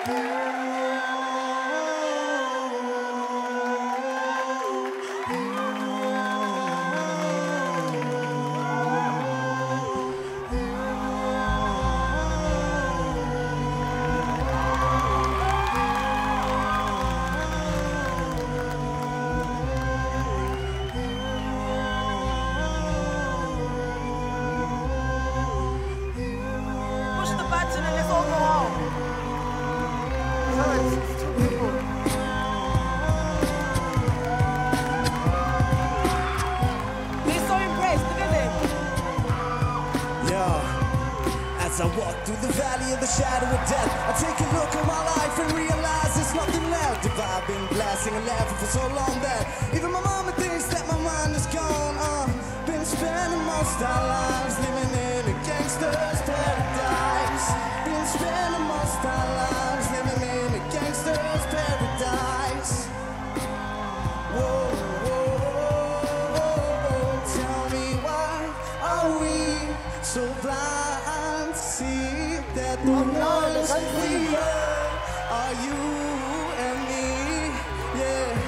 As I walk through the valley of the shadow of death, I take a look at my life and realize there's nothing left. If I've been blasting and laughing for so long that even my mama thinks that my mind is gone. Been spending most our lives living in a gangster's paradise. Been spending most our lives living in a gangster's paradise. Whoa, whoa, whoa, tell me why are we so blind to see that the ones we are you and me, yeah.